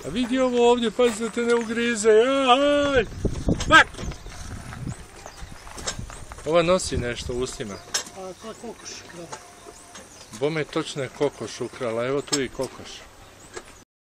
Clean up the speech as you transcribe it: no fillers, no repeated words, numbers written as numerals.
A vidi ovo ovdje, pazi da te ne ugrize. Aj! Mak! Ova nosi nešto u ustima. A to je kokoš. Bome točno je kokoš ukrala, evo tu je i kokoš.